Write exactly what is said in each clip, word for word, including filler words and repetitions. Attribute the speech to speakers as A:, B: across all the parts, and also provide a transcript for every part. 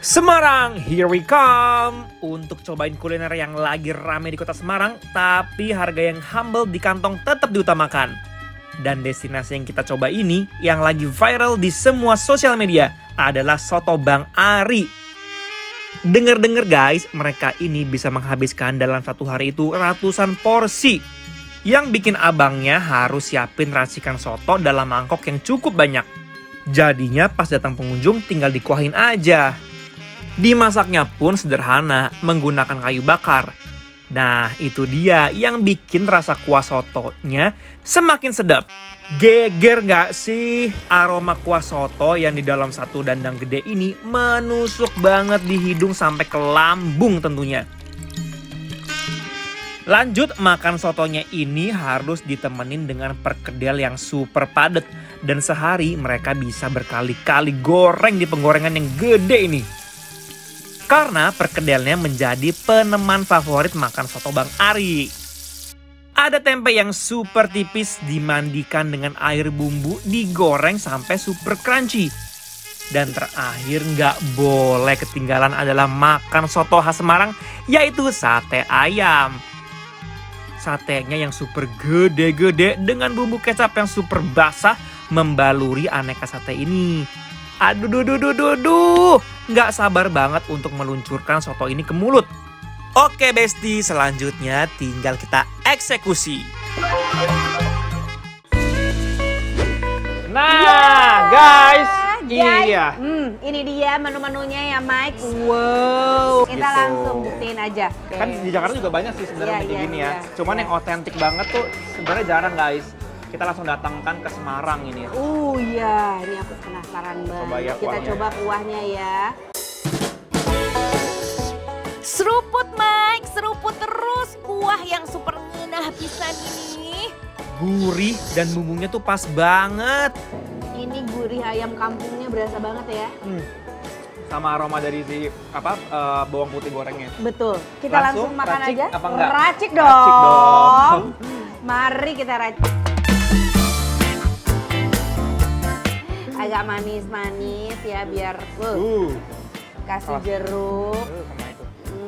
A: Semarang, here we come! Untuk cobain kuliner yang lagi rame di kota Semarang, tapi harga yang humble di kantong tetap diutamakan. Dan destinasi yang kita coba ini, yang lagi viral di semua sosial media, adalah Soto Bang Ari. Dengar-dengar guys, mereka ini bisa menghabiskan dalam satu hari itu ratusan porsi. Yang bikin abangnya harus siapin racikan soto dalam mangkok yang cukup banyak. Jadinya pas datang pengunjung tinggal dikuahin aja. Dimasaknya pun sederhana, menggunakan kayu bakar. Nah, itu dia yang bikin rasa kuah sotonya semakin sedap. Geger gak sih? Aroma kuah soto yang di dalam satu dandang gede ini menusuk banget di hidung sampai ke lambung tentunya. Lanjut, makan sotonya ini harus ditemenin dengan perkedel yang super padat. Dan sehari mereka bisa berkali-kali goreng di penggorengan yang gede ini. Karena perkedelnya menjadi peneman favorit makan soto Bang Ari. Ada tempe yang super tipis dimandikan dengan air bumbu, digoreng sampai super crunchy. Dan terakhir nggak boleh ketinggalan adalah makan soto khas Semarang, yaitu sate ayam. Satenya yang super gede-gede dengan bumbu kecap yang super basah membaluri aneka sate ini. Aduh, duh, duh, duh, duh, duh. Nggak sabar banget untuk meluncurkan soto ini ke mulut. Oke Besti, selanjutnya tinggal kita eksekusi. Nah
B: yeah,
A: guys, ini
B: guys.
A: dia.
B: Hmm, ini dia menu-menunya ya Mike. Wow, kita
A: gitu.
B: Langsung buktiin aja. Okay.
A: Kan di Jakarta juga banyak sih sebenarnya
B: yeah,
A: kayak
B: yeah,
A: gini
B: yeah,
A: ya. Cuman
B: yeah.
A: yang otentik banget tuh sebenarnya jarang guys. Kita langsung datangkan ke Semarang ini.
B: Oh iya, ini aku penasaran banget.
A: Coba ya,
B: kita
A: kuahnya.
B: coba kuahnya ya.
C: Seruput Mike, seruput terus kuah yang super ngenah pisan ini.
A: Gurih dan bumbunya tuh pas banget.
B: Ini gurih ayam kampungnya berasa banget ya.
A: Hmm. Sama aroma dari si apa uh, bawang putih gorengnya.
B: Betul. Kita
A: Langsung,
B: langsung, makan
A: racik
B: aja.
A: apa enggak?
B: Racik dong.
A: Racik dong.
B: Mari kita racik. Agak manis-manis ya biar uh,
A: Uh.
B: kasih
A: Awas.
B: jeruk.
A: Uh, sama itu.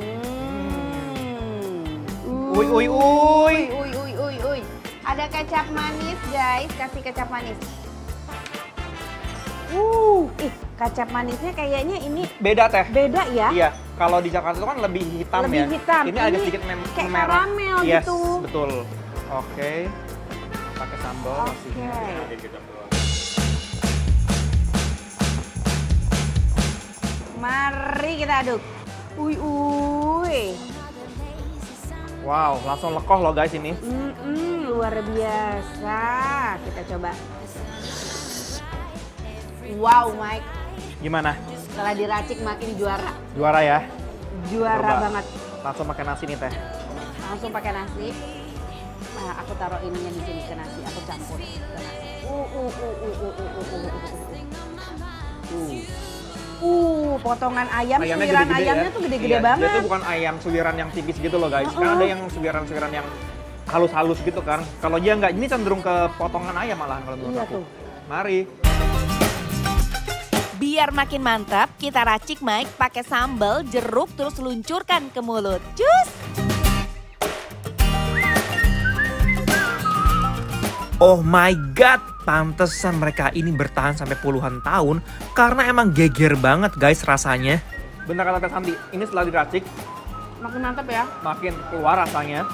B: Hmm.
A: Uy, uy, uy.
B: Uy, uy, uy, uy, uy. Ada kecap manis guys, kasih kecap manis. Uh, ih, kecap manisnya kayaknya ini
A: Beda teh.
B: beda ya.
A: Iya, kalau di Jakarta itu kan lebih hitam
B: Lebih
A: ya.
B: hitam.
A: Ini,
B: Ini
A: agak sedikit mem
B: kayak
A: merah.
B: karamel
A: Yes,
B: gitu.
A: betul. Oke. Pakai sambal
B: Oke.
A: nasinya.
B: Mari kita aduk. Uy, uy.
A: Wow, langsung lekoh loh guys ini.
B: Mm-mm, luar biasa. Kita coba. Wow, Mike.
A: Gimana?
B: Setelah diracik makin juara.
A: Juara ya?
B: Juara
A: Coba.
B: banget.
A: Langsung pakai nasi nih teh.
B: Langsung pakai nasi. Nah, aku taruh ininya di sini ke nasi. Aku campur ke nasi. Uh, uh, uh, uh, uh, uh, uh, uh, uh, uh.
A: Uh.
B: Uh, potongan ayam,
A: Ayamnya
B: suiran
A: gede-gede
B: ayamnya
A: ya?
B: tuh gede-gede
A: Iya,
B: banget.
A: Dia tuh bukan ayam suiran yang tipis gitu loh guys.
B: Uh-uh.
A: Kan ada yang suiran-suiran yang halus-halus gitu kan. Kalau dia nggak, ini cenderung ke potongan ayam malahan kalau menurut
B: Iya
A: aku.
B: tuh.
A: Mari.
C: Biar makin mantap, kita racik Mike pakai sambal, jeruk, terus luncurkan ke mulut. Cus!
A: Oh my god, pantesan mereka ini bertahan sampai puluhan tahun karena emang geger banget guys rasanya. Benar kata Teh Santi, ini setelah diracik
B: Makin mantap ya.
A: makin keluar rasanya.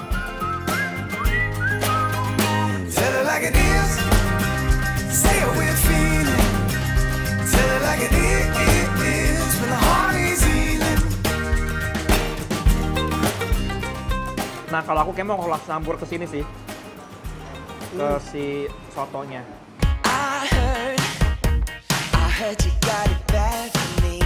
D: Tell it like it is. Say it with feeling. Tell it like it is. When the heart is healing.
A: Nah kalau aku kayak mau langsung campur ke sini sih. Ke si sotonya.
D: I heard, I heard you got it bad for me.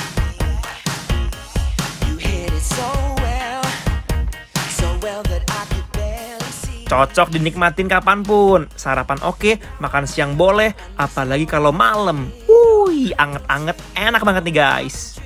D: You hit it so well, so well that I could barely see.
A: Cocok dinikmatin kapanpun. Sarapan oke, makan siang boleh, apalagi kalau malam. Wuih, anget-anget, enak banget nih guys.